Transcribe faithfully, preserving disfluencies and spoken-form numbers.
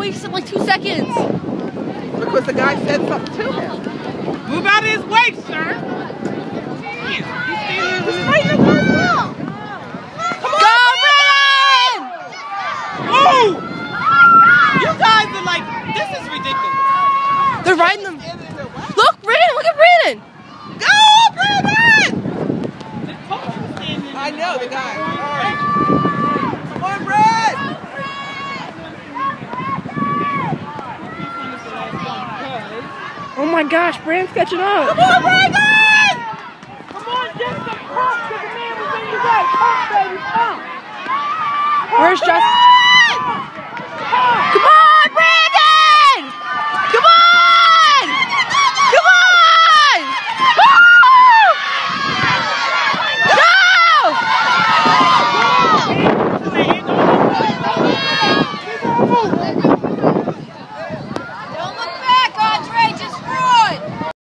wasted like two seconds. Because the guy said something to him. Move out of his way, sir. He's fighting the ball. Go, Moreland! Oh! You guys are like, this is ridiculous. They're riding them. Look, Brandon, look at Brandon. Go, Brandon! I know the guy. All right. Come on, Brad! Oh my gosh, Brandon's catching up. Come on, Brandon! Come on, get some pump, because the man was in your way. Pump, baby, pump. Where's Justin?